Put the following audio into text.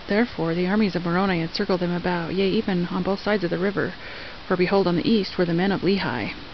Therefore the armies of Moroni encircled them about, yea, even on both sides of the river. For behold, on the east were the men of Lehi.